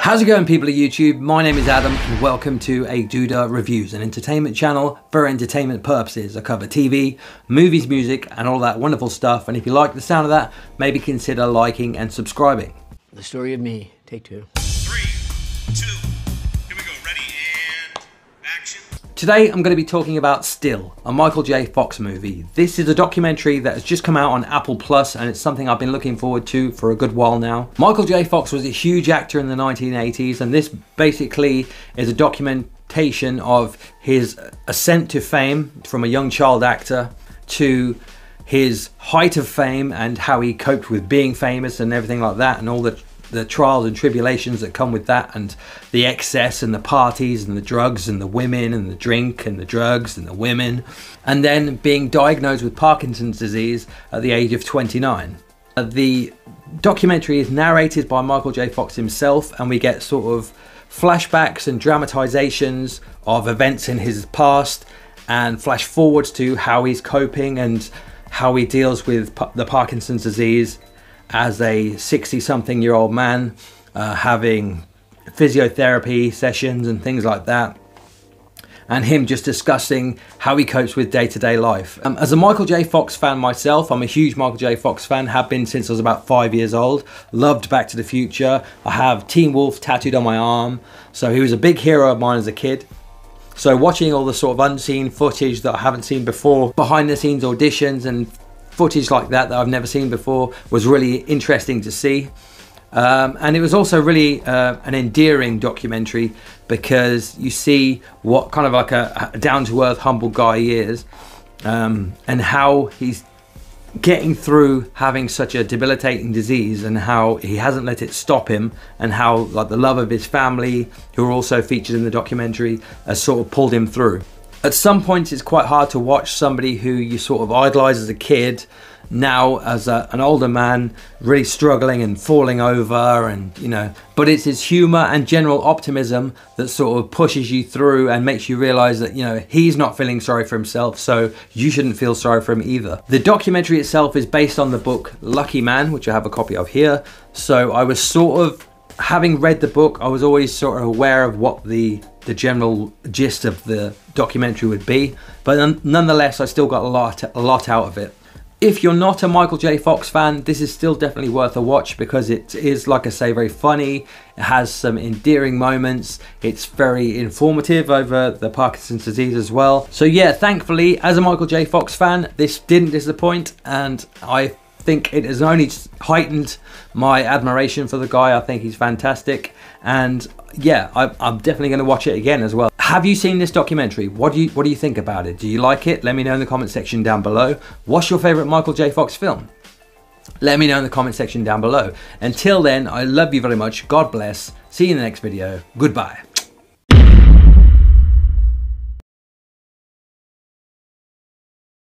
How's it going, people of YouTube? My name is Adam and welcome to A Duda Reviews, an entertainment channel for entertainment purposes. I cover TV, movies, music and all that wonderful stuff, and if you like the sound of that, maybe consider liking and subscribing. The story of me, take two. 3, 2, here we go, ready and action. Today I'm going to be talking about Still, a Michael J. Fox movie. This is a documentary that has just come out on Apple Plus and it's something I've been looking forward to for a good while now. Michael J. Fox was a huge actor in the 1980s and this basically is a documentation of his ascent to fame from a young child actor to his height of fame and how he coped with being famous and everything like that, and all the trials and tribulations that come with that, and the excess and the parties and the drugs and the women and the drink and the drugs and the women, and then being diagnosed with Parkinson's disease at the age of 29. The documentary is narrated by Michael J. Fox himself, and we get sort of flashbacks and dramatizations of events in his past and flash forwards to how he's coping and how he deals with the Parkinson's disease as a 60-something-year-old man, having physiotherapy sessions and things like that, and him just discussing how he copes with day-to-day life. As a Michael J. Fox fan myself, I'm a huge Michael J. Fox fan, have been since I was about 5 years old, loved Back to the Future, I have Teen Wolf tattooed on my arm, so he was a big hero of mine as a kid. So watching all the sort of unseen footage that I haven't seen before, behind the scenes auditions and footage like that I've never seen before, was really interesting to see. And it was also really an endearing documentary because you see what kind of like a down-to-earth, humble guy he is, and how he's getting through having such a debilitating disease and how he hasn't let it stop him, and how like the love of his family, who are also featured in the documentary, has sort of pulled him through. At some points it's quite hard to watch somebody who you sort of idolize as a kid, now as an older man, really struggling and falling over, and you know, but it's his humor and general optimism that sort of pushes you through and makes you realize that, you know, he's not feeling sorry for himself, so you shouldn't feel sorry for him either. The documentary itself is based on the book Lucky Man, which I have a copy of here, so I was sort of, having read the book, I was always sort of aware of what the general gist of the documentary would be, but nonetheless I still got a lot out of it. If you're not a Michael J. Fox fan, this is still definitely worth a watch because it is, like I say, very funny. It has some endearing moments. It's very informative over the Parkinson's disease as well. So yeah, thankfully, as a Michael J. Fox fan, this didn't disappoint, and I think it has only heightened my admiration for the guy. I think he's fantastic, and yeah, I'm definitely going to watch it again as well. Have you seen this documentary? What do you think about it? Do you like it? Let me know in the comment section down below. What's your favorite Michael J. Fox film? Let me know in the comment section down below. Until then, I love you very much. God bless. See you in the next video. Goodbye.